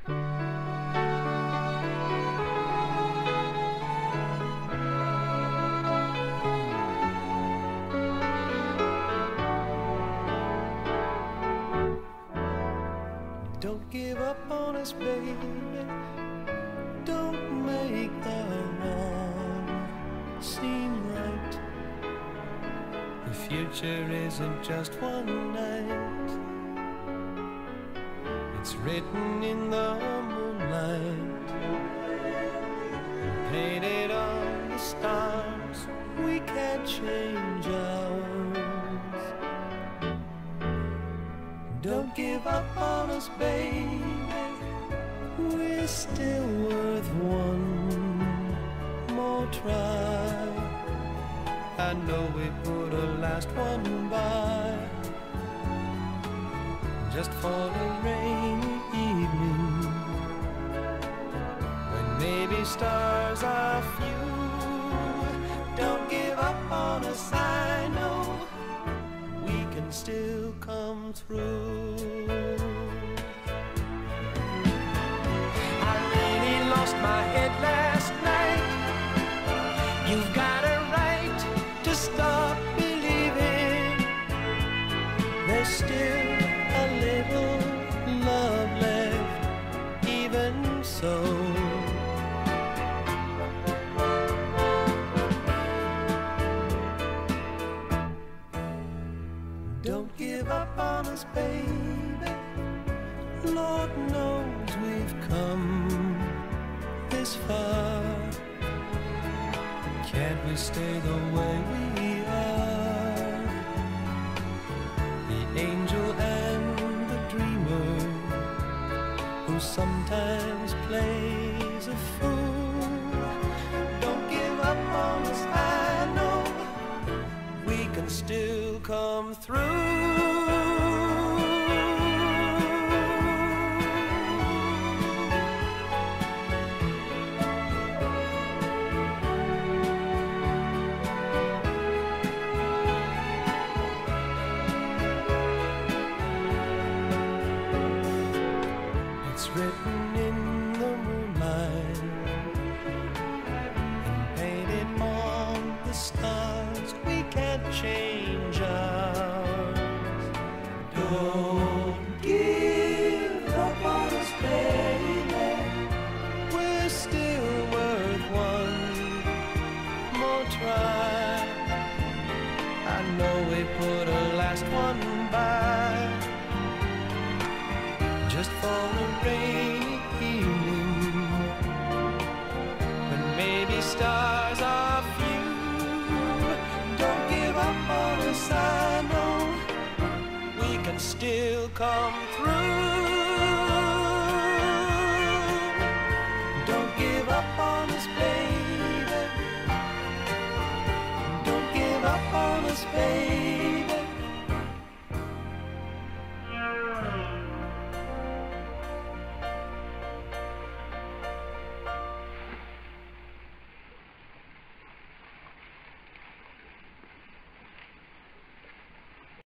Don't give up on us, baby. Don't make the wrong seem right. The future isn't just one night. It's written in the moonlight, painted on the stars. We can't change ours. Don't give up on us, baby. We're still worth one more try. I know we put a last one by, just for a rainy evening, when maybe stars are few. Don't give up on us, I know we can still come through. I really lost my head last night. You've got a right to stop believing. There's still a little love left, even so. Don't give up on us, baby. Lord knows we've come this far. Can't we stay the way we are? The angel and the dreamer, who sometimes plays a fool. Don't give up on us, I know we can still come through. It's written in the moonlight and painted on the stars. We can't change ours. Don't give up on us, baby. We're still worth one more try. I know we put a last one by, just for a rainy evening, when maybe stars are few. Don't give up on us, I know we can still come through.